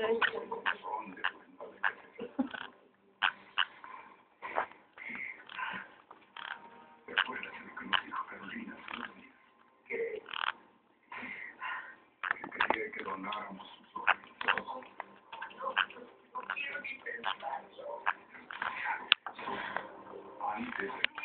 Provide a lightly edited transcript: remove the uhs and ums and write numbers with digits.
Que donáramos sus ojitos. No quiero ni pensarlo. Antes de